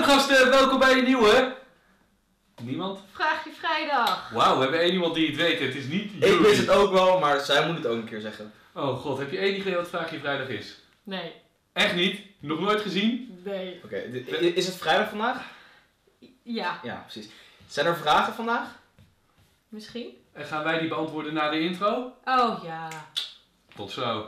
gasten, welkom bij een nieuwe... Niemand? Vraagje vrijdag. Wauw, we hebben één iemand die het weet. Het is niet Jury. Ik wist het ook wel, maar zij moet het ook een keer zeggen. Oh god, heb je één idee wat Vraagje Vrijdag is? Nee. Echt niet? Nog nooit gezien? Nee. Oké, is het vrijdag vandaag? Ja. Ja, precies. Zijn er vragen vandaag? Misschien? En gaan wij die beantwoorden na de intro? Oh ja. Tot zo.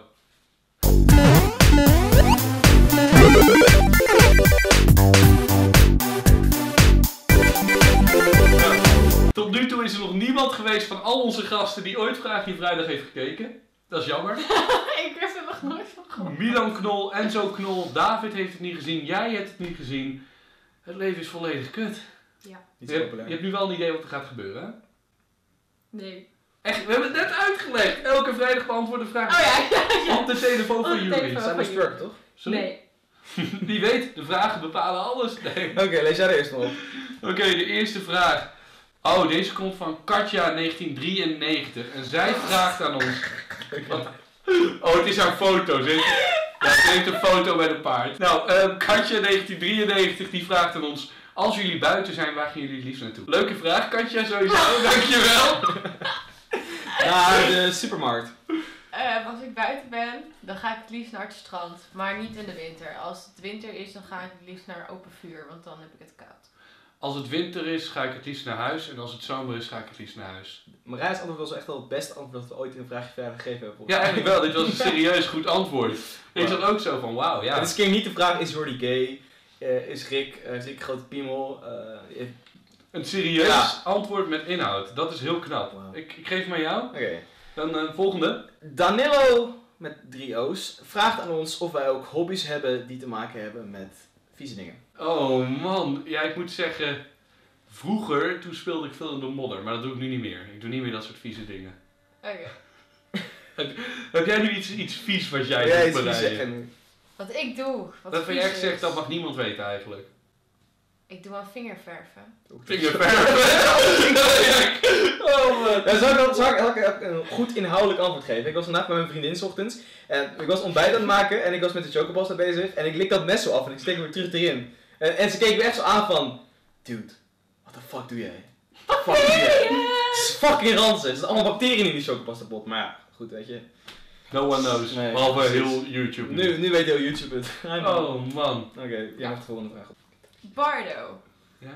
Tot nu toe is er nog niemand geweest van al onze gasten die ooit Vraagje Vrijdag heeft gekeken. Dat is jammer. Ik heb er nog nooit van gehoord. Milan Knol, Enzo Knol, David heeft het niet gezien, jij hebt het niet gezien. Het leven is volledig kut. Ja. Niet Je zo hebt, populair. je hebt nu wel een idee wat er gaat gebeuren, hè? Nee. Echt, we hebben het net uitgelegd. Elke vrijdag beantwoorden vraag Oh ja. op de telefoon Op van de jullie. telefoon. Zijn we spurken, toch? Sorry? Nee. Wie weet, de vragen bepalen alles. Nee. Oké, lees jij er eerst nog op. Oké, de eerste vraag. Oh, deze komt van Katja 1993 en zij vraagt aan ons... Wat? Oh, het is haar foto. Ze heeft een foto met een paard. Nou, Katja 1993 die vraagt aan ons... Als jullie buiten zijn, waar gaan jullie het liefst naartoe? Leuke vraag, Katja, sowieso. Dankjewel. Naar de supermarkt. Als ik buiten ben, dan ga ik het liefst naar het strand. Maar niet in de winter. Als het winter is, dan ga ik het liefst naar open vuur. Want dan heb ik het koud. Als het winter is, ga ik het liefst naar huis. En als het zomer is, ga ik het liefst naar huis. Marijs antwoord was echt wel het beste antwoord dat we ooit in een vraagje verder gegeven hebben. Ja, eigenlijk wel. Dit was een serieus goed antwoord. Ik Wow. zat ook zo van, wauw, ja. Het is keer niet de vraag, is Jordi gay? Is Rick grote piemel? Een serieus Ja. antwoord met inhoud. Dat is heel knap. Wow. Ik geef hem aan jou. Oké. Dan volgende. Danilo, met 3 O's, vraagt aan ons of wij ook hobby's hebben die te maken hebben met vieze dingen. Oh man, ja, ik moet zeggen... Vroeger, toen speelde ik veel in de modder. Maar dat doe ik nu niet meer. Ik doe niet meer dat soort vieze dingen. Oké. Heb jij nu iets vies wat jij Wil jij doet, iets vies Marije? zeggen nu? Wat ik doe. Wat Dat vind jij vies echt zegt, is. dat mag niemand weten eigenlijk. Ik doe aan vingerverven. Oh man. Ja, zal ik een goed inhoudelijk antwoord geven? Ik was vandaag met mijn vriendin 's ochtends en ik was ontbijt aan het maken en ik was met de chocobals bezig en ik lik dat mes zo af en ik steek hem weer terug erin. En ze keek me echt zo aan van, dude, what the fuck doe jij? What the fuck doe jij? Het is fucking ranzig. Er zitten allemaal bacteriën in die chocopastapot, maar ja, goed weet je. No one knows. Nee, Behalve precies. heel YouTube. Nu weet heel YouTube het. Oh man. Oké, jij mag de volgende vraag op. Bardo. Ja.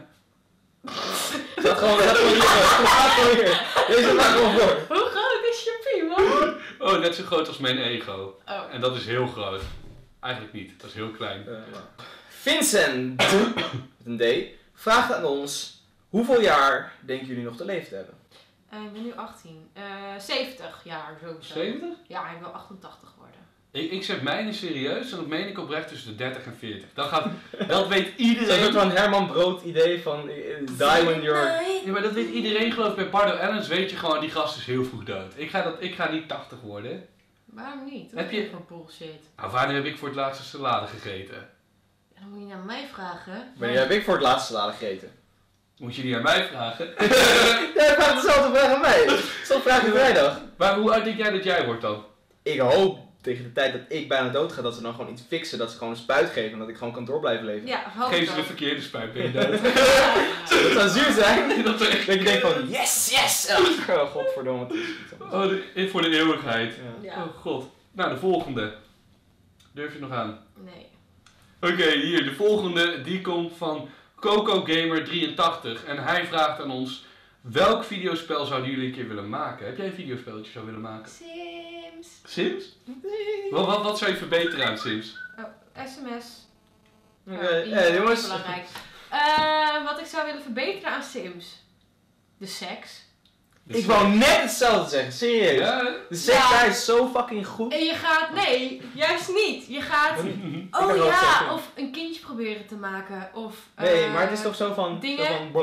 Gaat gewoon hier. Gaat gewoon hier. Deze maakt gewoon voor. Hoe groot is je piemel? Oh, net zo groot als mijn ego. Oh. En dat is heel groot. Eigenlijk niet, dat is heel klein. Vincent, met een D, vraagt aan ons, hoeveel jaar denken jullie nog te leven te hebben? Ik ben nu 18. 70 jaar sowieso. 70? Ja, ik wil 88 worden. Ik zeg mijne serieus en dat meen ik oprecht tussen de 30 en 40. Dat weet Zo'n iedereen. soort van Herman Brood idee van die when you're... Ja, maar dat weet iedereen geloof ik. Bij Bardo Ellens weet je gewoon, die gast is heel vroeg dood. Ik ga niet 80 worden. Waarom niet? Wat Heb is je- dat voor bullshit? Nou, wanneer heb ik voor het laatste salade gegeten? Ja, dan moet je naar mij vragen. Wanneer heb ik voor het laatste salade gegeten? Moet je die aan mij vragen? Jij vraagt dezelfde vraag aan mij. Zo vraag je vrijdag. Maar hoe oud denk jij dat jij wordt dan? Ik hoop tegen de tijd dat ik bijna dood ga, dat ze dan gewoon iets fixen, dat ze gewoon een spuit geven en dat ik gewoon kan door blijven leven. Ja, hoop Geef ik ze de ook. verkeerde spuit, ben je dood. Dat zou zuur zijn. Dat is echt... Dat je denkt van, yes! Oh, godverdomme. Het is iets anders. Oh, voor de eeuwigheid. Ja. Ja. Oh god. Nou, de volgende. Durf je nog aan? Nee. Oké, hier. De volgende, die komt van Coco Gamer 83. En hij vraagt aan ons, welk videospel zouden jullie een keer willen maken? Heb jij een videospelletje zou willen maken? Sims. Sims? Wat zou je verbeteren aan Sims? Oh, sms. Oké, E-mail is jongens. belangrijk. Wat ik zou willen verbeteren aan Sims. De seks. Ik wou net hetzelfde zeggen, serieus. Ja? De seks Ja. daar is zo fucking goed. En je gaat, nee, juist niet. Je gaat, Ik oh heb wel ja, gezegd, of een kindje proberen te maken. Of, Nee, maar het is toch zo van... dingen? Zo van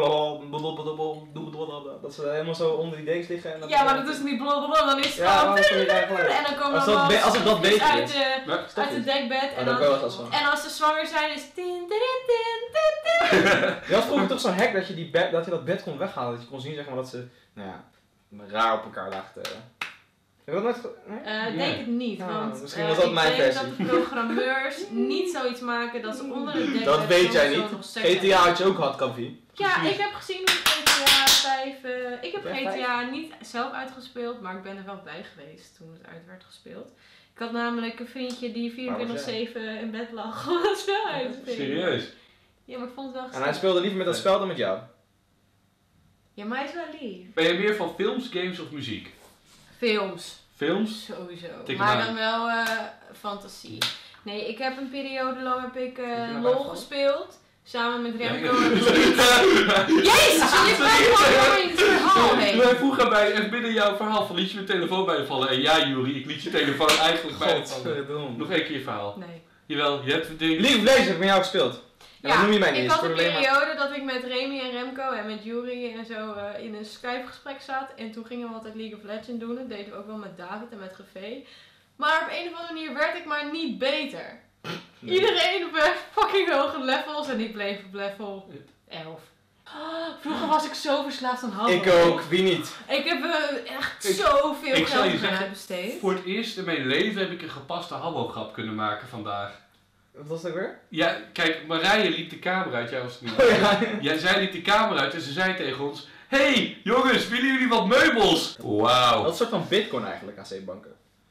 dat ze helemaal zo onder die dekens liggen. En dat Ja, maar dat is niet blablabla, dan is het Ja, gewoon... dan kun je daar gelijk. En dan komen Als dat allemaal be- als het dat stofjes beter uit, is. Ja. Stop uit het eens. dekbed. Oh, En, daar dan, kan wel last van. en als ze zwanger zijn is het... tin, tin, tin, tin, tin. Je had vroeger toch zo'n hack dat je dat bed kon weghalen. Dat je kon zien zeg maar, dat ze, nou ja, raar op elkaar lagen te... Heb je dat nooit nee? Denk het niet, Ah, want misschien was dat mijn ik denk versie. dat de programmeurs niet zoiets maken dat ze onder de dekbed Dat weet jij sowieso niet. nog seks GTA had je hebben. ook gehad, Kavi. Ja, Precies. ik heb gezien hoe GTA 5... ik heb Ja, GTA niet zelf uitgespeeld, maar ik ben er wel bij geweest toen het uit werd gespeeld. Ik had namelijk een vriendje die 24/7 in bed lag om het spel uit te spelen. Serieus? Ja, maar ik vond het wel En hij gezellig. speelde liever met dat spel dan met jou. Ja, maar hij is wel lief. Ben je meer van films, games of muziek? Films. Films? Sowieso. Tik Maar hem dan wel fantasie. Nee, ik heb een periode lang heb ik naar LOL buiten gespeeld. Samen met Remco. Ja, Jezus, je praat gewoon door in het verhaal heen. Wij vroegen bij, binnen jouw verhaal van liet je mijn telefoon bij je vallen. En ja, Juri, ik liet je telefoon eigenlijk bij je vallen. Godverdomme. Nog één keer je verhaal. Nee. Jawel, je hebt het ding. League of Legends heb ik met jou gespeeld. En dat noem je mij niet ik eens, had voor een de alleen maar- periode dat ik met Remy en Remco en met Juri en zo in een Skype gesprek zat. En toen gingen we altijd League of Legends doen. Dat deden we ook wel met David en met Gevee. Maar op een of andere manier werd ik maar niet beter. Nee. Iedereen op fucking hoge levels en ik bleef op level 11. Vroeger was ik zo verslaafd aan Habbo. Ik ook, wie niet? Ik heb echt Ik- zoveel ik zal je geld aan zeggen, besteed. Voor het eerst in mijn leven heb ik een gepaste habbo-grap kunnen maken vandaag. Wat was dat ook weer? Ja, kijk, Marije liep de kamer uit, jij was het niet. Oh ja. Ja, zij liep de kamer uit en ze zei tegen ons: Hey, jongens, willen jullie wat meubels? Wauw. Dat is een soort van bitcoin eigenlijk, AC-banken.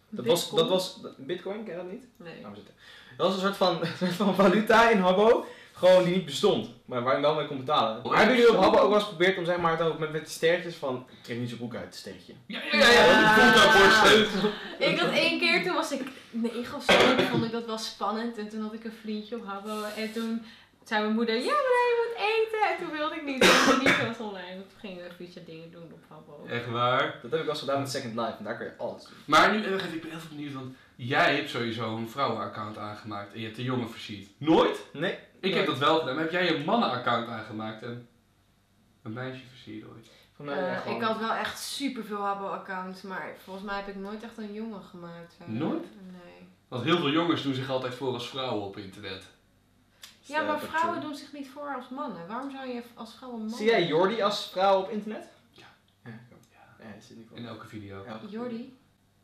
Dat was bitcoin, ken je dat niet? Nee. Laat maar zitten. Dat was een soort van valuta in Habbo, gewoon die niet bestond, maar waar je wel mee kon betalen. Maar hebben jullie op Habbo ook wel eens geprobeerd om zeg maar het ook met die sterretjes van, ik trek niet zo'n broek uit, sterretje. Ja, dat voelt daarvoor steun. Ik had 1 keer, toen was ik 9 of zo, toen vond ik dat wel spannend. En toen had ik een vriendje op Habbo en toen zei mijn moeder, ja maar je moet eten. En toen wilde ik niet, toen ik niet was online. Toen gingen we via dingen doen op Habbo. Echt waar. Dat heb ik wel eens gedaan met Second Life en daar kun je alles doen. Maar nu, ik ben heel veel benieuwd, want jij hebt sowieso een vrouwenaccount aangemaakt en je hebt de jongen versierd. Nooit? Nee. Ik heb dat wel gedaan, maar heb jij een mannenaccount aangemaakt en een meisje versierd ooit? Van mij echt gewoon- Ik had wel echt superveel Habbo-accounts, maar volgens mij heb ik nooit echt een jongen gemaakt. Nooit? Nee. Want heel veel jongens doen zich altijd voor als vrouwen op internet. Ja, maar Step vrouwen two. doen zich niet voor als mannen. Waarom zou je als vrouw een man... Zie jij Jordi als vrouw op internet? Ja. Ja, ik ook. Ja, dat zit niet voor. In elke video. Ja. Jordi?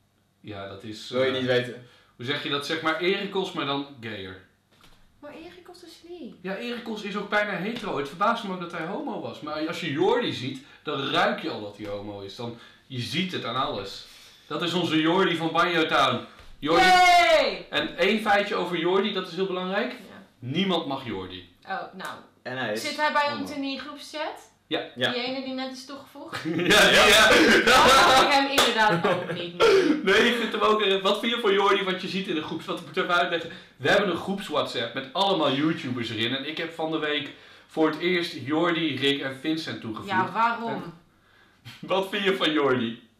Ja, dat is... Wil je niet weten? Hoe zeg je dat? Zeg maar Erikos, maar dan gayer. Maar Erik was dus niet. Ja, Erikos is ook bijna hetero. Het verbaast me ook dat hij homo was. Maar als je Jordi ziet, dan ruik je al dat hij homo is. Dan, je ziet het aan alles. Dat is onze Jordi van Banjo Town. Jordi. Yay! En één feitje over Jordi, dat is heel belangrijk. Ja. Niemand mag Jordi. Oh, nou. En hij is... Zit hij bij homo. ons in die groepschat? Ja. Ja. Die ene die net is toegevoegd? Ja. Dan mag ik hem inderdaad ook niet. Nee, ik vind hem ook... Wat vind je van Jordi, wat je ziet in de groeps? Wat ik moet even uitleggen. We hebben een groeps WhatsApp met allemaal YouTubers erin. En ik heb van de week voor het eerst Jordi, Rick en Vincent toegevoegd. Ja, waarom? Wat vind je van Jordi?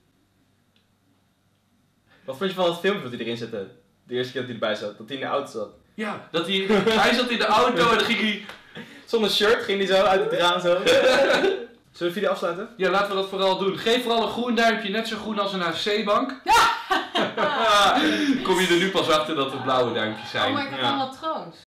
Wat vond je van het filmpje dat hij erin zette? De eerste keer dat hij erbij zat, dat hij in de auto zat. Ja, dat hij zat in de auto en dan ging hij... Zonder shirt ging hij zo uit het raam zo. Zullen we de video afsluiten? Ja, laten we dat vooral doen. Geef vooral een groen duimpje, net zo groen als een AC-bank. Kom je er nu pas achter dat het blauwe duimpjes zijn. Oh, maar ik heb Ja. allemaal troons.